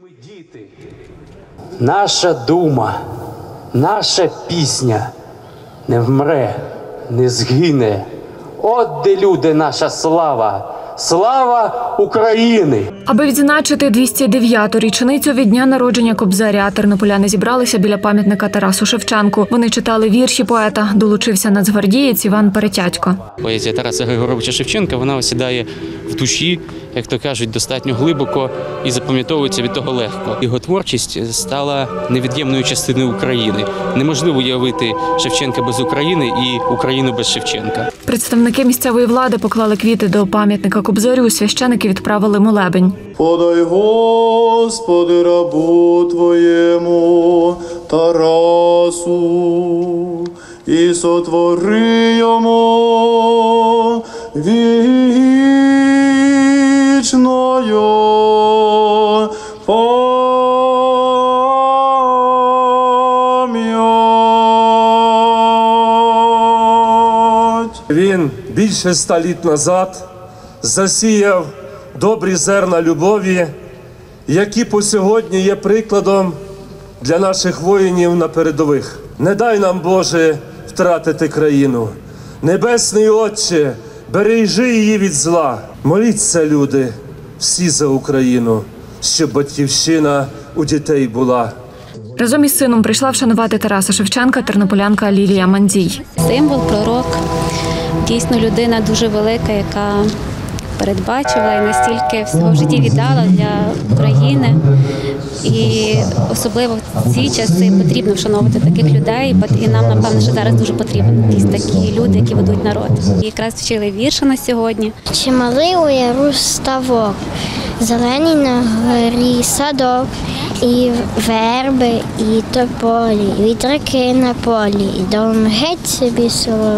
Наша дума, наша пісня не вмре, не згине. От де, люди, наша слава! Слава України! Аби відзначити 209-ту річницю від дня народження Кобзаря, тернополяни зібралися біля пам'ятника Тарасу Шевченку. Вони читали вірші поета, долучився нацгвардієць Іван Перетятько. Поезія Тараса Григоровича Шевченка, вона осідає в душі, як то кажуть, достатньо глибоко і запам'ятовується від того легко. Його творчість стала невід'ємною частиною України. Неможливо уявити Шевченка без України і Україну без Шевченка. Представники місцевої влади поклали квіти до пам'ятника Кобзарю, священики відправили молебень. Подай, Господи, рабу Твоєму Тарасу, і сотвори йому вічною пам'ять. Він більше 100 літ назад засіяв добрі зерна любові, які по сьогодні є прикладом для наших воїнів на передових. Не дай нам, Боже, втратити країну. Небесний Отче, бережи її від зла. Моліться, люди, всі за Україну, щоб батьківщина у дітей була. Разом із сином прийшла вшанувати Тараса Шевченка тернополянка Лілія Мандзій. Символ, пророк, дійсно людина дуже велика, яка передбачила і настільки всього в житті віддала для України. І особливо в ці часи потрібно вшановувати таких людей, і нам, напевно, що зараз дуже потрібні такі люди, які ведуть народ. І якраз вчили вірші на сьогодні. Чималий у яру ставок, зелені на горі садок, і верби, і тополі, і вітряки на полі, і дом геть собі село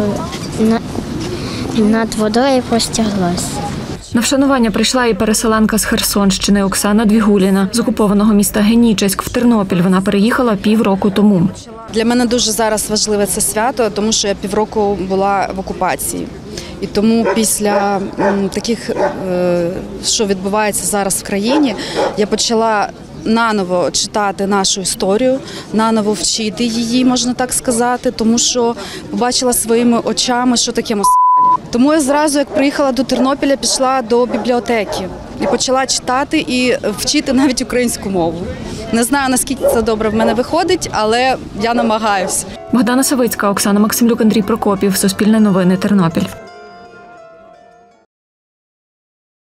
над водою простяглось. На вшанування прийшла і переселенка з Херсонщини Оксана Двігуліна. З окупованого міста Генічеськ в Тернопіль вона переїхала півроку тому. Для мене дуже зараз важливе це свято, тому що я півроку була в окупації. І тому після таких, що відбувається зараз в країні, я почала наново читати нашу історію, наново вчити її, можна так сказати, тому що побачила своїми очами, що таке москалі. Тому я зразу, як приїхала до Тернопіля, пішла до бібліотеки і почала читати і вчити навіть українську мову. Не знаю, наскільки це добре в мене виходить, але я намагаюся. Богдана Савицька, Оксана Максимлюк, Андрій Прокопів. Суспільне новини, Тернопіль.